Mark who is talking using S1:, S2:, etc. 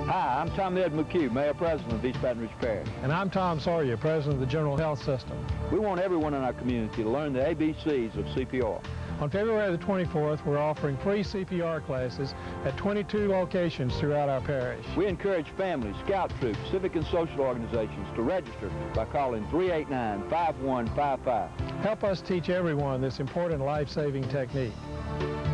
S1: Hi, I'm Tom McHugh, Mayor President of East Baton Rouge Parish.
S2: And I'm Tom Sawyer, President of the General Health System.
S1: We want everyone in our community to learn the ABCs of CPR.
S2: On February the 24th, we're offering free CPR classes at 22 locations throughout our parish.
S1: We encourage families, scout troops, civic and social organizations to register by calling 389-5155.
S2: Help us teach everyone this important life-saving technique.